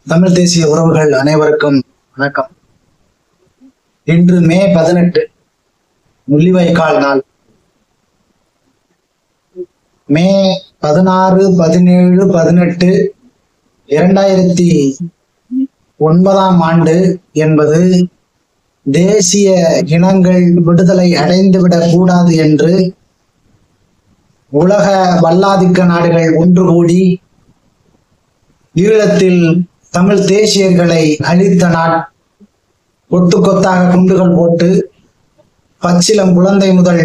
தமிழ் தேசிய உறவுகள் அனைவருக்கும் வணக்கம். இன்று மே 18 முள்ளிவாய்க்கால் நாள். மே 16, 17, 18 2009 ஆண்டு என்பது தேசிய இனங்கள் விடுதலை அடைந்துவிடக் கூடாது என்று உலக வல்லாதிக்க நாடுகள் ஒன்று கூடி ஈழத்தில் தமிழ் தேசியர்களை அழித்த நாள். கொத்து கொத்தாக குண்டுகள் போட்டு பச்சிலம் குழந்தை முதல்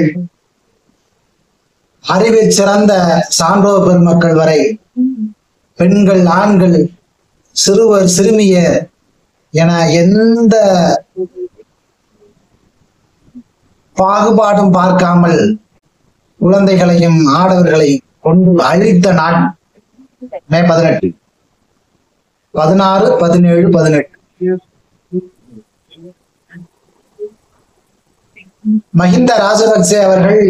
அறிவில் சிறந்த சான்றோர் பெருமக்கள் வரை, பெண்கள், ஆண்கள், சிறுவர், சிறுமியர் என எந்த பாகுபாடும் பார்க்காமல் குழந்தைகளையும் ஆடவர்களையும் கொண்டு அழித்த நாள் மே 18, 16, 17, 18. மஹிந்த ராஜபக்சே அவர்கள்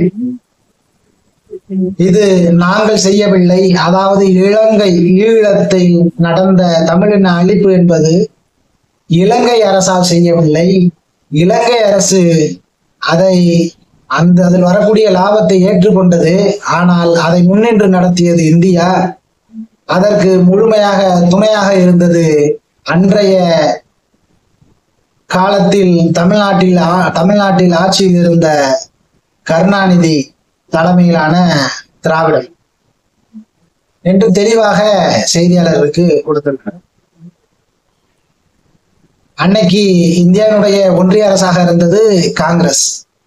இது நாங்கள் செய்யவில்லை, அதாவது ஈழத்தை நடந்த தமிழின அழிப்பு என்பது இலங்கை அரசால் செய்யவில்லை, இலங்கை அரசு அதில் வரக்கூடிய லாபத்தை ஏற்றுக்கொண்டது, ஆனால் அதை முன்னின்று நடத்தியது இந்தியா. அதற்கு முழுமையாக துணையாக இருந்தது அன்றைய காலத்தில் தமிழ்நாட்டில் ஆட்சியில் இருந்த கருணாநிதி தலைமையிலான திராவிடம் என்று தெளிவாக செய்தியாளர்களுக்கு கொடுத்திருக்கிறார். அன்னைக்கு இந்தியாவுடைய ஒன்றிய அரசாக இருந்தது காங்கிரஸ்.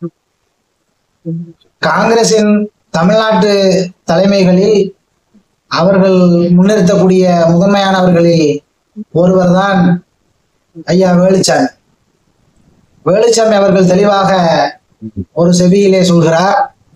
காங்கிரசின் தமிழ்நாட்டு தலைமைகளில் அவர்கள் முன்னிறுத்தக்கூடிய முதன்மையானவர்களில் ஒருவர் தான் ஐயா வேலுச்சாமி. வேலுச்சாமி அவர்கள் தெளிவாக ஒரு செவியிலே சொல்கிறார்,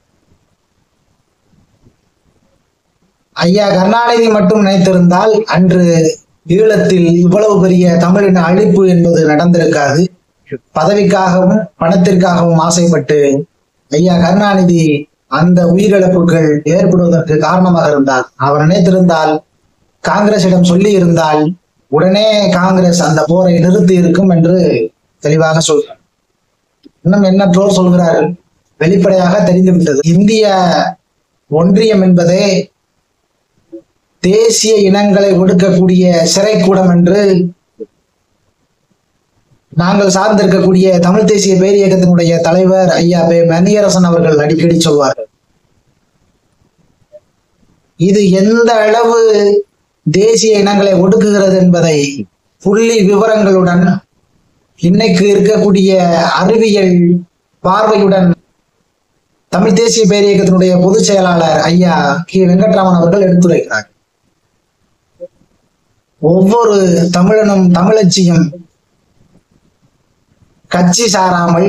ஐயா கருணாநிதி மட்டும் நினைத்திருந்தால் அன்று ஈழத்தில் இவ்வளவு பெரிய தமிழின அழிப்பு என்பது நடந்திருக்காது. பதவிக்காகவும் பணத்திற்காகவும் ஆசைப்பட்டு ஐயா கருணாநிதி அந்த உயிரிழப்புகள் ஏற்படுவதற்கு காரணமாக இருந்தார். அவர் நினைத்திருந்தால், காங்கிரசிடம் சொல்லி இருந்தால் உடனே காங்கிரஸ் அந்த போரை நிறுத்தி இருக்கும் என்று தெளிவாக சொல்கிறார். இன்னும் எண்ணற்றோர் சொல்கிறார்கள். வெளிப்படையாக தெரிந்துவிட்டது, இந்திய ஒன்றியம் என்பதே தேசிய இனங்களை ஒடுக்கக்கூடிய சிறைக்கூடம் என்று நாங்கள் சார்ந்திருக்கக்கூடிய தமிழ் தேசிய பேர் இயக்கத்தினுடைய தலைவர் ஐயா மணியரசன் அவர்கள் அடிக்கடி சொல்வார்கள். இது எந்த அளவு தேசிய இனங்களை ஒடுக்குகிறது என்பதை புள்ளி விவரங்களுடன், இன்னைக்கு இருக்கக்கூடிய அறிவியல் பார்வையுடன் தமிழ் தேசிய பேர் இயக்கத்தினுடைய பொதுச் செயலாளர் ஐயா கி வெங்கட்ராமன் அவர்கள் எடுத்துரைக்கிறார். ஒவ்வொரு தமிழனும் தமிழச்சியும் கட்சி சாராமல்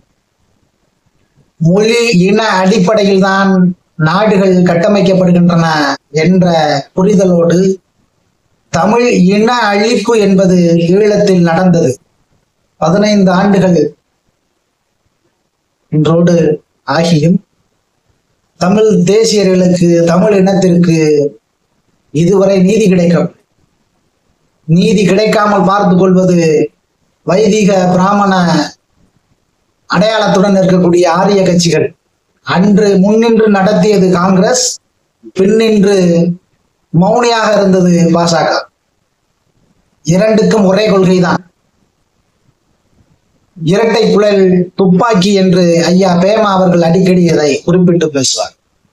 மொழி இன அடிப்படையில் தான் நாடுகள் கட்டமைக்கப்படுகின்றன என்ற புரிதலோடு தமிழ் இன அழிப்பு என்பது ஈழத்தில் நடந்தது. 15 ஆண்டுகள் இன்றோடு ஆகியும் தமிழ் தேசியர்களுக்கு, தமிழ் இனத்திற்கு இதுவரை நீதி கிடைக்காமல் பார்த்து கொள்வது வைதிக பிராமண அடையாளத்துடன் இருக்கக்கூடிய ஆரிய கட்சிகள். அன்று முன்னின்று நடத்தியது காங்கிரஸ், பின்னின்று மௌனியாக இருந்தது பாஜக. இரண்டுக்கும் ஒரே கொள்கைதான், இரட்டை குழல் துப்பாக்கி என்று ஐயா பேமா அவர்கள் அடிக்கடி இதை குறிப்பிட்டு பேசுவார்.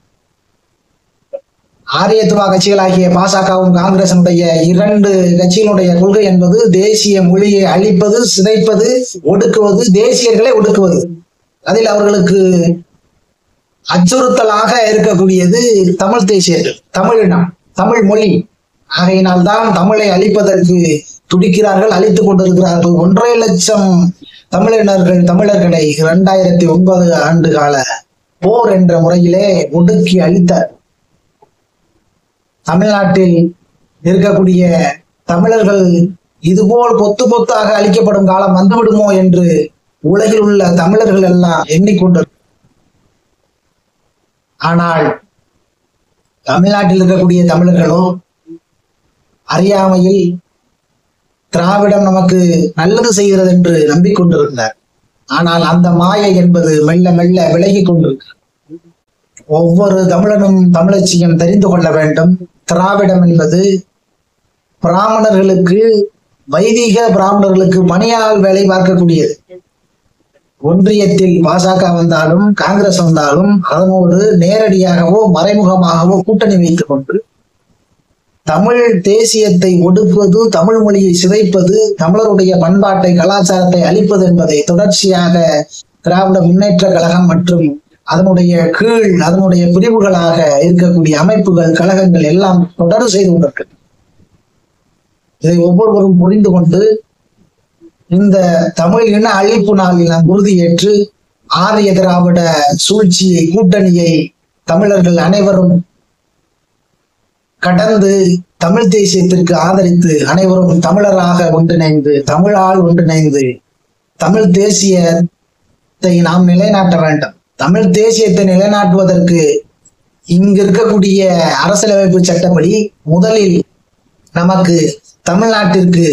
ஆரியத்துவ கட்சிகளாகிய பாஜகவும் காங்கிரசினுடைய இரண்டு கட்சிகளுடைய கொள்கை என்பது தேசிய மொழியை அழிப்பது, சிதைப்பது, ஒடுக்குவது, தேசியர்களை ஒடுக்குவது. அதில் அவர்களுக்கு அச்சுறுத்தலாக இருக்கக்கூடியது தமிழ் தேசியர்கள், தமிழினம், தமிழ் மொழி. ஆகையினால்தான் தமிழை அழிப்பதற்கு துடிக்கிறார்கள், அழித்துக் கொண்டிருக்கிறார்கள். 1.5 லட்சம் தமிழர்களை 2009 ஆண்டு கால போர் என்ற முறையிலே ஒடுக்கி அழித்தார். தமிழ்நாட்டில் இருக்கக்கூடிய தமிழர்கள் இதுபோல் கொத்து கொத்தாக அழிக்கப்படும் காலம் வந்துவிடுமோ என்று உலகில் உள்ள தமிழர்கள் எல்லாம் எண்ணிக்கொண்டனர். ஆனால் தமிழ்நாட்டில் இருக்கக்கூடிய தமிழர்களோ அறியாமையில் திராவிடம் நமக்கு நல்லது செய்கிறது என்று நம்பிக்கொண்டிருந்தார். ஆனால் அந்த மாயை என்பது மெல்ல மெல்ல விலகி கொண்டிருக்கு. ஒவ்வொரு தமிழனும் தமிழச்சியும் தெரிந்து கொள்ள வேண்டும், திராவிடம் என்பது பிராமணர்களுக்கு, வைதிக பிராமணர்களுக்கு பணியால் வேலை பார்க்கக்கூடியது. ஒன்றியத்தில் பாஜக வந்தாலும் காங்கிரஸ் வந்தாலும் அதனோடு நேரடியாகவோ மறைமுகமாகவோ கூட்டணி வைத்துக் கொண்டு தமிழ் தேசியத்தை ஒடுக்குவது, தமிழ் மொழியை சிதைப்பது, தமிழருடைய பண்பாட்டை கலாச்சாரத்தை அழிப்பது என்பதை தொடர்ச்சியாக திராவிட முன்னேற்ற கழகம் மற்றும் அதனுடைய கீழ் அதனுடைய பிரிவுகளாக இருக்கக்கூடிய அமைப்புகள், கழகங்கள் எல்லாம் தொடர்ந்து செய்து கொண்டிருக்கிறது. இதை ஒவ்வொருவரும் புரிந்து கொண்டு இந்த தமிழ் இன அழிப்பு நாளில் நாம் உறுதியேற்று ஆரிய திராவிட சூழ்ச்சியை, கூட்டணியை தமிழர்கள் அனைவரும் கடந்து தமிழ் தேசியத்திற்கு ஆதரித்து அனைவரும் தமிழராக ஒன்றிணைந்து, தமிழால் ஒன்றிணைந்து தமிழ் தேசியத்தை நாம் நிலைநாட்ட வேண்டும். தமிழ் தேசியத்தை நிலைநாட்டுவதற்கு இங்கு இருக்கக்கூடிய அரசியலமைப்பு சட்டப்படி முதலில் நமக்கு தமிழ்நாட்டிற்கு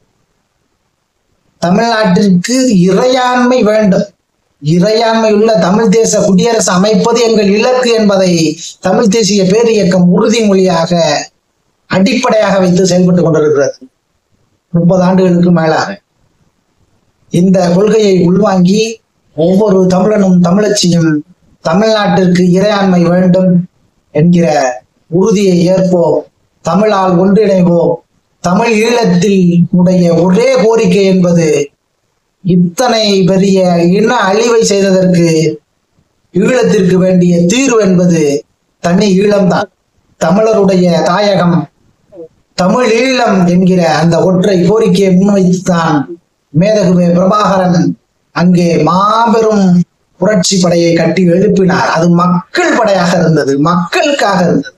இறையாண்மை வேண்டும். இறையாண்மை உள்ள தமிழ் தேச குடியரசு அமைப்பது எங்கள் இலக்கு என்பதை தமிழ் தேசிய பேரியக்கம் உறுதிமொழியாக அடிப்படையாக வைத்து செயல்பட்டுக் கொண்டிருக்கிறது. 30 ஆண்டுகளுக்கு மேலாக இந்த கொள்கையை உள்வாங்கி ஒவ்வொரு தமிழனும் தமிழச்சியும் தமிழ்நாட்டிற்கு இறையாண்மை வேண்டும் என்கிற உறுதியை ஏற்போம். தமிழால் ஒன்றிணைவோம். தமிழ் ஈழத்தில் உடைய ஒரே கோரிக்கை என்பது இத்தனை பெரிய இன அழிவை செய்ததற்கு ஈழத்திற்கு வேண்டிய தீர்வு என்பது தனி ஈழம்தான். தமிழருடைய தாயகம் தமிழ் ஈழம் என்கிற அந்த ஒற்றை கோரிக்கையை முன்வைத்துத்தான் மேதகுவே பிரபாகரன் அங்கே மாபெரும் புரட்சி படையை கட்டி எழுப்பினார். அது மக்கள் படையாக இருந்தது, மக்களுக்காக இருந்தது.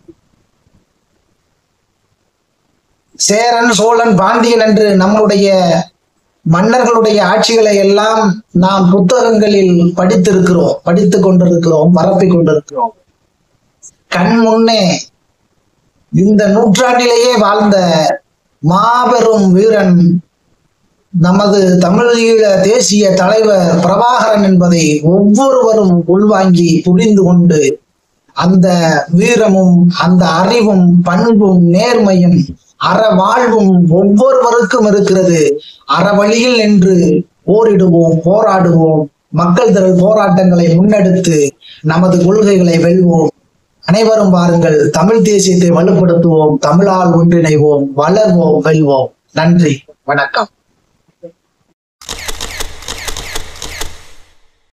சேரன், சோழன், பாண்டியன் என்று நம்முடைய மன்னர்களுடைய ஆட்சிகளை எல்லாம் நாம் புத்தகங்களில் படித்திருக்கிறோம், படித்துக் கொண்டிருக்கிறோம், பரப்பிக் கொண்டிருக்கிறோம். கண் முன்னே இந்த நூற்றாண்டிலேயே வாழ்ந்த மாபெரும் வீரன் நமது தமிழீழ தேசிய தலைவர் பிரபாகரன் என்பதை ஒவ்வொருவரும் உள்வாங்கி புரிந்து கொண்டு அந்த வீரமும் அந்த அறிவும் பண்பும் நேர்மையும் அறவாழ்வும் ஒவ்வொருவருக்கும் இருக்கிறது. அறவழியில் நின்று போரிடுவோம், போராடுவோம், மக்கள் திரள் போராட்டங்களை முன்னெடுத்து நமது கொள்கைகளை வெல்வோம். அனைவரும் வாருங்கள், தமிழ் தேசியத்தை வலுப்படுத்துவோம், தமிழால் ஒன்றிணைவோம், வளர்வோம், வெல்வோம். நன்றி, வணக்கம்.